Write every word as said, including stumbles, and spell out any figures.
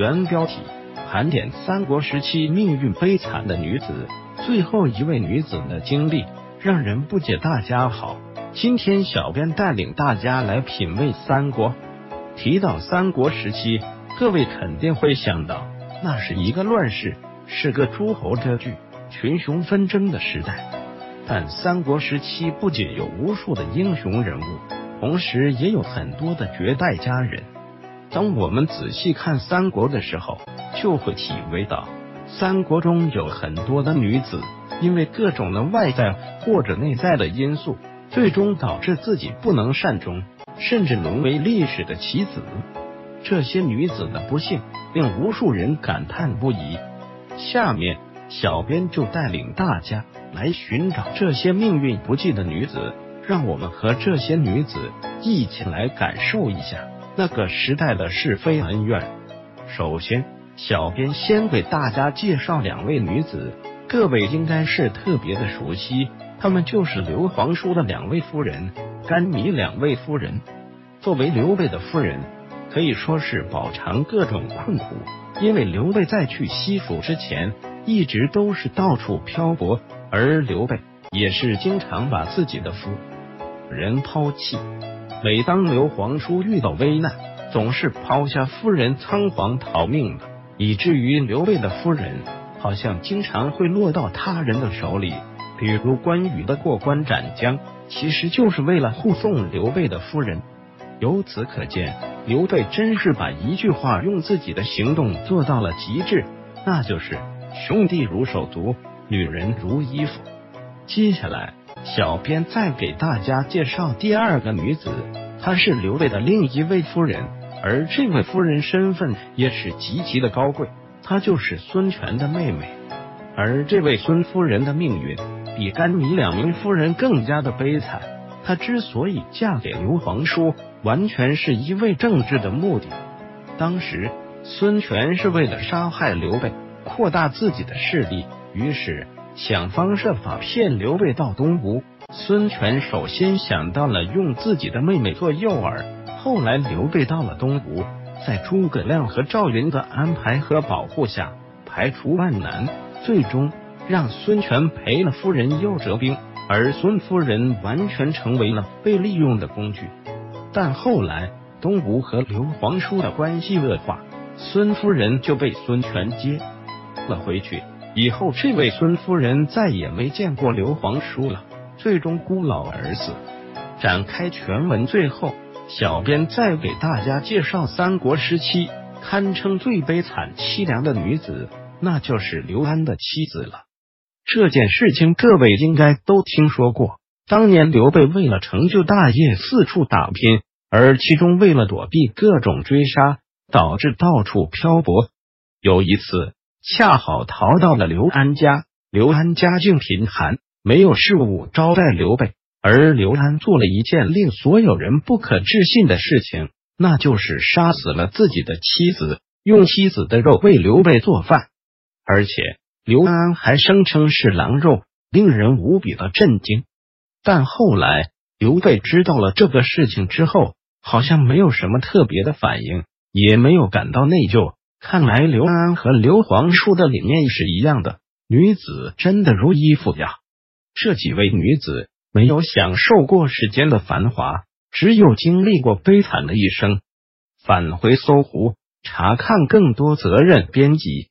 原标题：盘点三国时期命运悲惨的女子，最后一位女子的经历让人不解。大家好，今天小编带领大家来品味三国。提到三国时期，各位肯定会想到，那是一个乱世，是个诸侯割据、群雄纷争的时代。但三国时期不仅有无数的英雄人物，同时也有很多的绝代佳人。当我们仔细看三国的时候，就会体会到三国中有很多的女子，因为各种的外在或者内在的因素，最终导致自己不能善终，甚至沦为历史的棋子。这些女子的不幸令无数人感叹不已。下面小编就带领大家来寻找这些命运不济的女子，让我们和这些女子一起来感受一下那个时代的是非恩怨。首先，小编先给大家介绍两位女子，各位应该是特别的熟悉，她们就是刘皇叔的两位夫人，甘糜两位夫人。作为刘备的夫人，可以说是饱尝各种困苦，因为刘备在去西蜀之前一直都是到处漂泊，而刘备也是经常把自己的夫人抛弃。每当刘皇叔遇到危难，总是抛下夫人仓皇逃命的，以至于刘备的夫人好像经常会落到他人的手里。比如关羽的过关斩将，其实就是为了护送刘备的夫人。由此可见，刘备真是把一句话用自己的行动做到了极致，那就是兄弟如手足，女人如衣服。接下来小编再给大家介绍第二个女子，她是刘备的另一位夫人，而这位夫人身份也是极其的高贵，她就是孙权的妹妹。而这位孙夫人的命运比甘糜两名夫人更加的悲惨，她之所以嫁给刘皇叔，完全是一为政治的目的。当时孙权是为了杀害刘备，扩大自己的势力，于是想方设法骗刘备到东吴。孙权首先想到了用自己的妹妹做诱饵，后来刘备到了东吴，在诸葛亮和赵云的安排和保护下，排除万难，最终让孙权赔了夫人又折兵，而孙夫人完全成为了被利用的工具。但后来东吴和刘皇叔的关系恶化，孙夫人就被孙权接了回去。以后这位孙夫人再也没见过刘皇叔了，最终孤老而死。展开全文，最后小编再给大家介绍三国时期堪称最悲惨凄凉的女子，那就是刘安的妻子了。这件事情各位应该都听说过，当年刘备为了成就大业四处打拼，而其中为了躲避各种追杀，导致到处漂泊。有一次恰好逃到了刘安家，刘安家境贫寒，没有食物招待刘备，而刘安做了一件令所有人不可置信的事情，那就是杀死了自己的妻子，用妻子的肉为刘备做饭，而且刘安还声称是狼肉，令人无比的震惊。但后来刘备知道了这个事情之后，好像没有什么特别的反应，也没有感到内疚。看来刘安和刘皇叔的理念是一样的，女子真的如衣服呀。这几位女子没有享受过世间的繁华，只有经历过悲惨的一生。返回搜狐查看更多责任编辑。